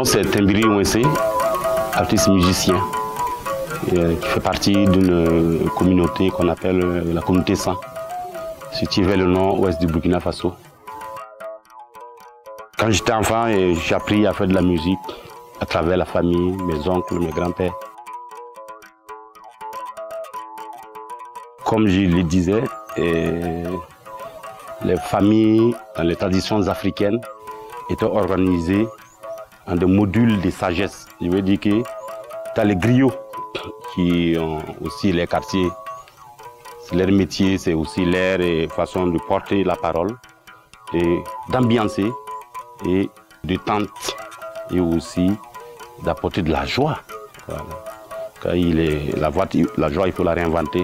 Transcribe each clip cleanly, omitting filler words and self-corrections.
nom c'est Tembiri Ouensé, artiste musicien, qui fait partie d'une communauté qu'on appelle la communauté 100, située vers le nord-ouest du Burkina Faso. Quand j'étais enfant, j'ai appris à faire de la musique à travers la famille, mes oncles, mes grands-pères. Comme je le disais, les familles dans les traditions africaines étaient organisées en des modules de sagesse. Je veux dire que tu as les griots qui ont aussi les quartiers. Leur métier, c'est aussi leur façon de porter la parole, d'ambiancer et de tenter et aussi d'apporter de la joie. Voilà. Quand la joie, il faut la réinventer.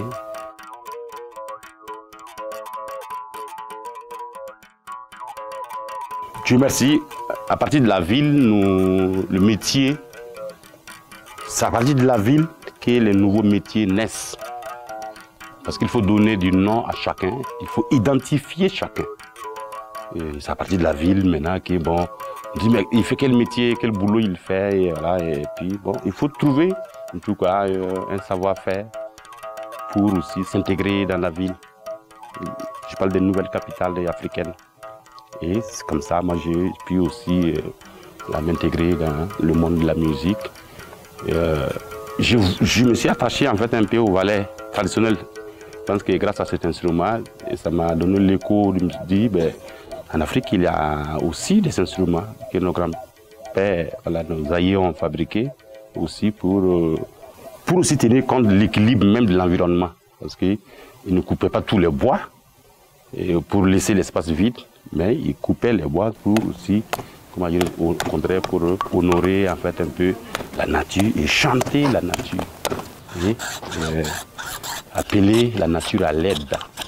Dieu merci, à partir de la ville, le métier, c'est à partir de la ville que les nouveaux métiers naissent. Parce qu'il faut donner du nom à chacun, il faut identifier chacun. C'est à partir de la ville maintenant que bon, on dit mais il fait quel métier, quel boulot il fait, et voilà, et puis bon, il faut trouver en tout cas un savoir-faire pour aussi s'intégrer dans la ville. Je parle des nouvelles capitales africaines. Et c'est comme ça, moi j'ai pu aussi m'intégrer dans le monde de la musique. Je me suis attaché en fait un peu au ballet traditionnel. Je pense que grâce à cet instrument, ça m'a donné l'écho de me dire, ben, en Afrique il y a aussi des instruments que nos grands-pères, voilà, nos aïeux ont fabriqués aussi pour aussi tenir compte de l'équilibre même de l'environnement. Parce qu'ils ne coupaient pas tous les bois pour laisser l'espace vide. Mais ils coupaient les bois pour aussi, comment dire, au contraire, pour honorer en fait un peu la nature et chanter la nature. Et, appeler la nature à l'aide.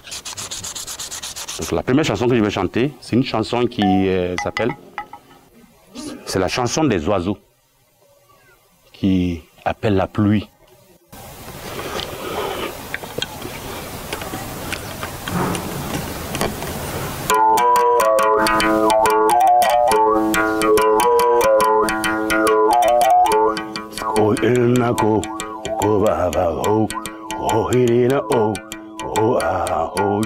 Donc la première chanson que je vais chanter, c'est une chanson qui s'appelle, c'est la chanson des oiseaux qui appelle la pluie. Ko ko baba ho ho hirina oh oh ah oh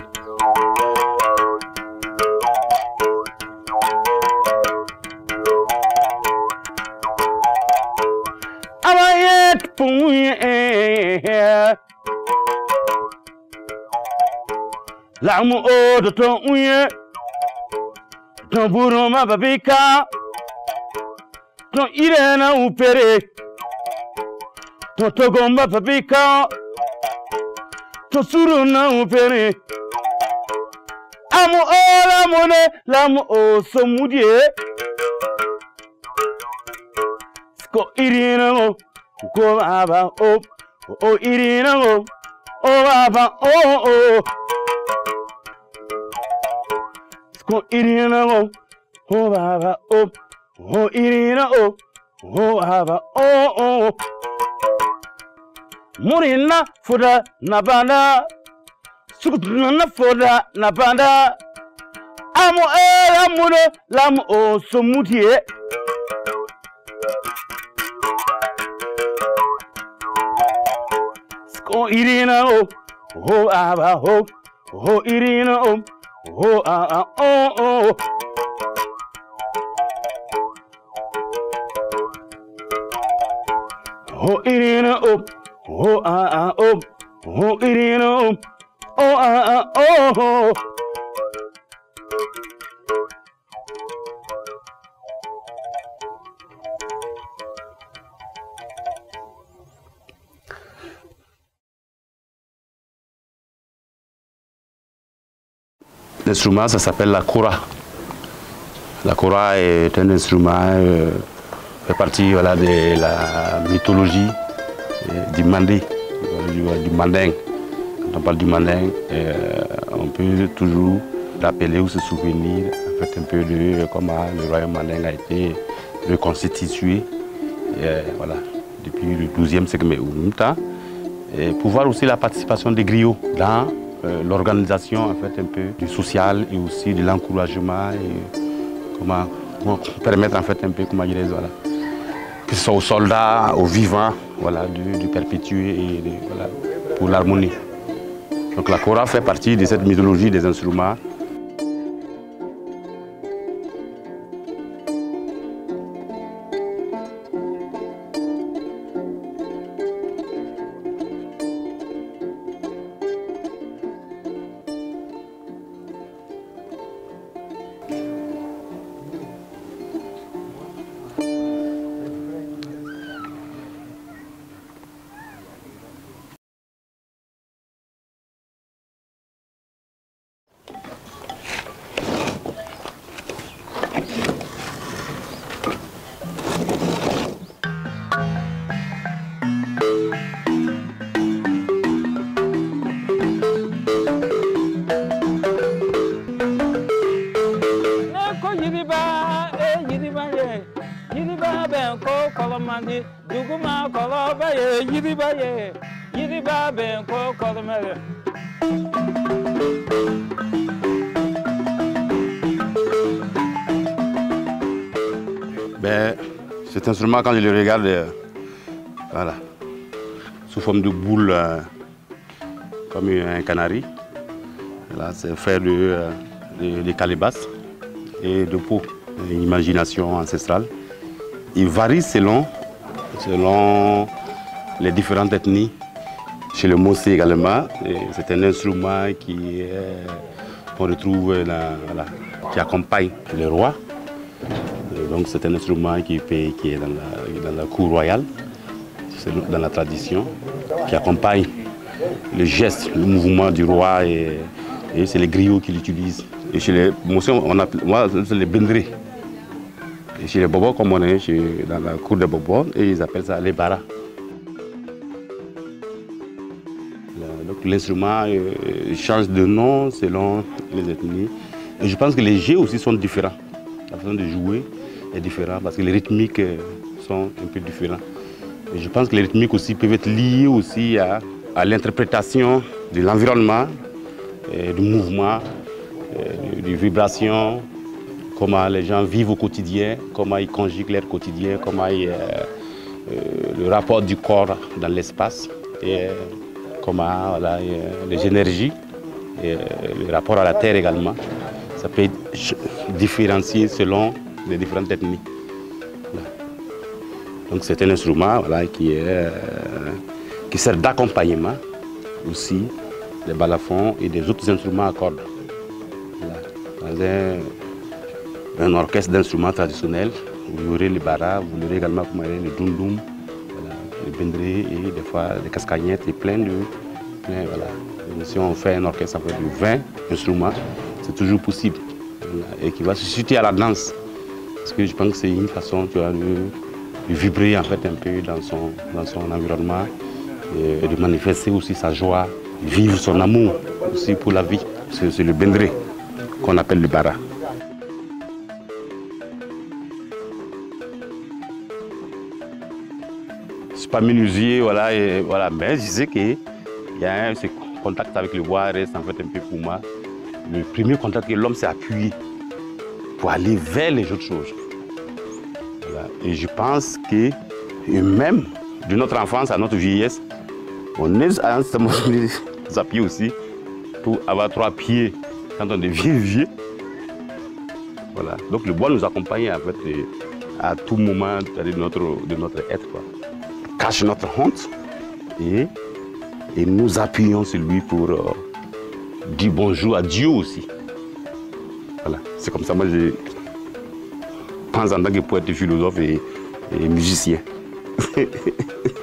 amayet puye lamu o do to uye to buru ma babika to irena upere to togomba papika to suruna upere amu ora mone lamu o somudie sko irina o ko baba o irina o baba o sko irina o baba o irina o baba o Murina foda nabanda, sukutuna foda nabanda. Amu amuno lamu o somutie. Sko irina o aba o irina o a o. O irina o. Oh ah ah oh oh irino oh ah ah oh. L'instrument ça s'appelle la kora. La kora est un instrument fait partie voilà, de la mythologie du Mandé, du Manding. Quand on parle du Manding, on peut toujours rappeler ou se souvenir en fait, un peu de comment le royaume Manding a été reconstitué voilà, depuis le 12e siècle, mais au même temps. Et pour voir aussi la participation des griots dans l'organisation en fait, un peu du social et aussi de l'encouragement et comment permettre en fait, un peu comment dire, voilà, que ce soit aux soldats, aux vivants, voilà, de perpétuer et voilà, pour l'harmonie. Donc la kora fait partie de cette mythologie des instruments. Ben, cet instrument, quand je le regarde, voilà, sous forme de boule, comme un canari. C'est fait de calebasses et de peau, une imagination ancestrale. Il varie selon les différentes ethnies. Chez le Mossé également, c'est un instrument qu'on retrouve qui accompagne le roi. Donc c'est un instrument qui est dans la cour royale, dans la tradition, qui accompagne le geste, le mouvement du roi et c'est les griots qui l'utilisent. Et chez les Mossé, moi c'est les bendrés. Et chez les Bobos, comme on est dans la cour des Bobos, et ils appellent ça les baras. L'instrument change de nom selon les ethnies. Et je pense que les jeux aussi sont différents. La façon de jouer est différente parce que les rythmiques sont un peu différents. Et je pense que les rythmiques aussi peuvent être liées aussi à l'interprétation de l'environnement, du mouvement, des vibrations, comment les gens vivent au quotidien, comment ils conjuguent leur quotidien, comment le rapport du corps dans l'espace. Comment voilà, les énergies, et le rapport à la terre également, ça peut être différencié selon les différentes ethnies. Voilà. Donc c'est un instrument voilà, qui sert d'accompagnement aussi des balafons et des autres instruments à cordes. Voilà. Dans un orchestre d'instruments traditionnels, vous aurez les baras, vous aurez également le dundum, les bendrés et des fois des cascagnettes et plein voilà. Et si on fait un orchestre avec 20 instruments, c'est toujours possible. Et qui va se susciter à la danse. Parce que je pense que c'est une façon tu vois, de vibrer en fait un peu dans son environnement et de manifester aussi sa joie, vivre son amour aussi pour la vie. C'est le bendré qu'on appelle le bara. Je ne suis pas menuisier, voilà, mais je sais qu'il y a ce contact avec le bois reste en fait un peu pour moi. Le premier contact que l'homme s'est appuyé pour aller vers les autres choses. Voilà. Et je pense que, et même de notre enfance à notre vieillesse, on est à un certain moment s'appuyer aussi pour avoir 3 pieds quand on devient vieux. Voilà. Donc le bois nous accompagne en fait, à tout moment de notre être. Quoi. Cache notre honte et nous appuyons sur lui pour dire bonjour à Dieu aussi. Voilà, c'est comme ça moi je pense en tant que poète, philosophe et musicien.